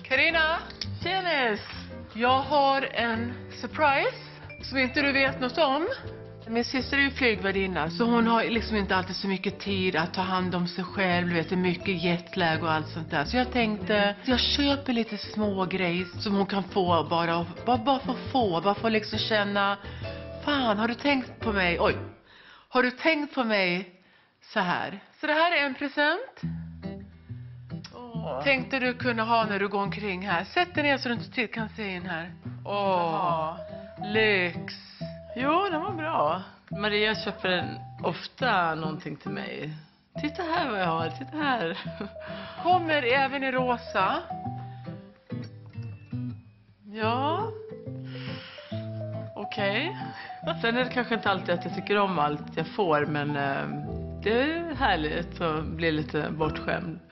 Carina, Tjenis! jag har en surprise som inte du vet något om. Min syster är ju flygvärdinna, så hon har liksom inte alltid så mycket tid att ta hand om sig själv. Du vet, det är mycket jetlag och allt sånt där. Så jag tänkte, jag köper lite små grejer som hon kan få bara få liksom känna, fan, har du tänkt på mig? Oj, har du tänkt på mig så här? Så det här är en present. Tänkte du kunna ha när du går omkring här. Sätt dig ner så du inte kan se in här. Lyx. Jo, den var bra. Maria köper ofta någonting till mig. Titta här vad jag har, titta här. Kommer även i rosa. Ja. Okej. Sen är det kanske inte alltid att jag tycker om allt jag får, men det är härligt att bli lite bortskämd.